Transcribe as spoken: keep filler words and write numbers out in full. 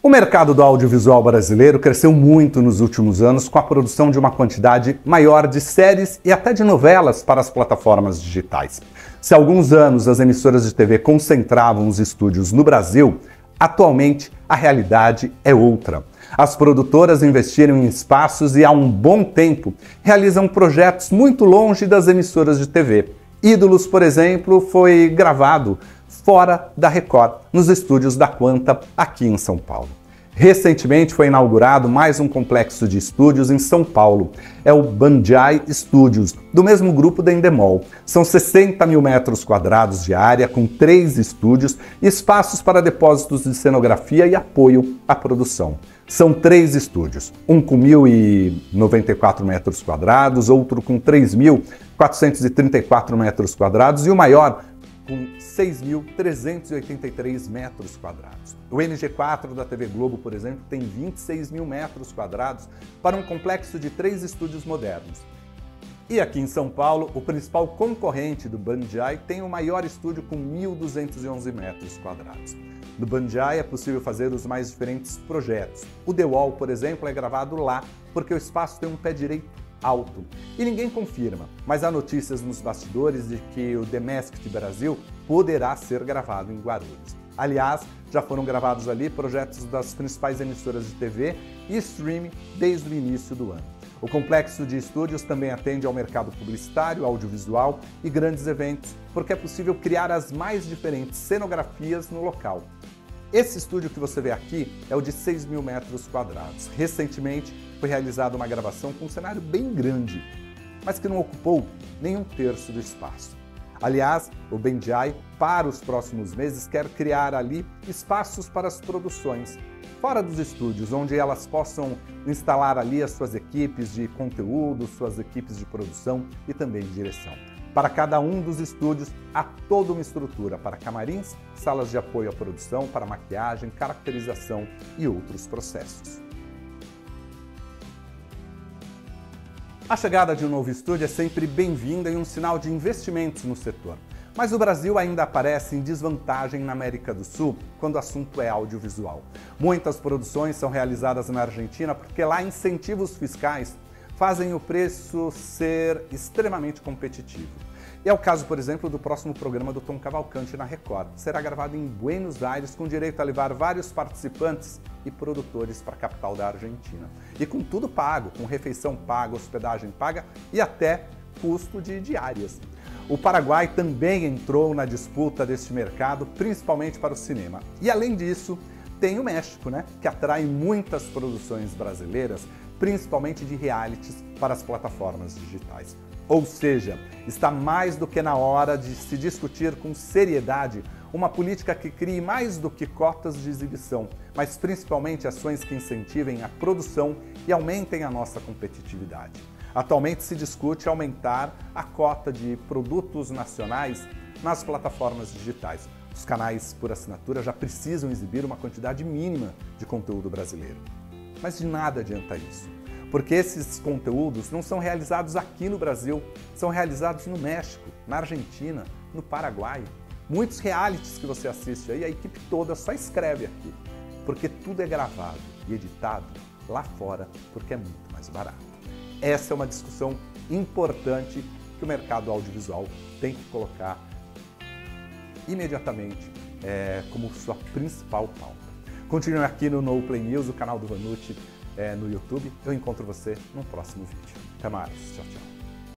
O mercado do audiovisual brasileiro cresceu muito nos últimos anos com a produção de uma quantidade maior de séries e até de novelas para as plataformas digitais. Se há alguns anos as emissoras de T V concentravam os estúdios no Brasil, atualmente a realidade é outra. As produtoras investiram em espaços e há um bom tempo realizam projetos muito longe das emissoras de T V. Ídolos, por exemplo, foi gravado fora da Record, nos estúdios da Quanta, aqui em São Paulo. Recentemente foi inaugurado mais um complexo de estúdios em São Paulo. É o Banjai Studios, do mesmo grupo da Endemol. São sessenta mil metros quadrados de área, com três estúdios e espaços para depósitos de cenografia e apoio à produção. São três estúdios, um com mil e noventa e quatro metros quadrados, outro com três mil quatrocentos e trinta e quatro metros quadrados e o maior com seis mil trezentos e oitenta e três metros quadrados. O N G quatro da T V Globo, por exemplo, tem vinte e seis mil metros quadrados para um complexo de três estúdios modernos. E aqui em São Paulo, o principal concorrente do Banjai tem o maior estúdio com mil duzentos e onze metros quadrados. No Banjai é possível fazer os mais diferentes projetos. O The Wall, por exemplo, é gravado lá porque o espaço tem um pé direito alto. E ninguém confirma, mas há notícias nos bastidores de que o The Masked Brasil poderá ser gravado em Guarulhos. Aliás, já foram gravados ali projetos das principais emissoras de T V e streaming desde o início do ano. O complexo de estúdios também atende ao mercado publicitário, audiovisual e grandes eventos, porque é possível criar as mais diferentes cenografias no local. Esse estúdio que você vê aqui é o de seis mil metros quadrados. Recentemente foi realizada uma gravação com um cenário bem grande, mas que não ocupou nem um terço do espaço. Aliás, o Banjai, para os próximos meses, quer criar ali espaços para as produções, fora dos estúdios, onde elas possam instalar ali as suas equipes de conteúdo, suas equipes de produção e também de direção. Para cada um dos estúdios, há toda uma estrutura para camarins, salas de apoio à produção, para maquiagem, caracterização e outros processos. A chegada de um novo estúdio é sempre bem-vinda e um sinal de investimentos no setor. Mas o Brasil ainda aparece em desvantagem na América do Sul quando o assunto é audiovisual. Muitas produções são realizadas na Argentina porque lá incentivos fiscais fazem o preço ser extremamente competitivo. E é o caso, por exemplo, do próximo programa do Tom Cavalcante na Record. Será gravado em Buenos Aires com direito a levar vários participantes e produtores para a capital da Argentina. E com tudo pago, com refeição paga, hospedagem paga e até custo de diárias. O Paraguai também entrou na disputa deste mercado, principalmente para o cinema. E além disso, tem o México, né, que atrai muitas produções brasileiras, principalmente de realities para as plataformas digitais. Ou seja, está mais do que na hora de se discutir com seriedade uma política que crie mais do que cotas de exibição, mas principalmente ações que incentivem a produção e aumentem a nossa competitividade. Atualmente se discute aumentar a cota de produtos nacionais nas plataformas digitais. Os canais por assinatura já precisam exibir uma quantidade mínima de conteúdo brasileiro. Mas de nada adianta isso, porque esses conteúdos não são realizados aqui no Brasil, são realizados no México, na Argentina, no Paraguai. Muitos realities que você assiste aí, a equipe toda só escreve aqui, porque tudo é gravado e editado lá fora, porque é muito mais barato. Essa é uma discussão importante que o mercado audiovisual tem que colocar imediatamente é, como sua principal pauta. Continue aqui no No Play News, o canal do Vanucci, é, no YouTube. Eu encontro você no próximo vídeo. Até mais. Tchau, tchau.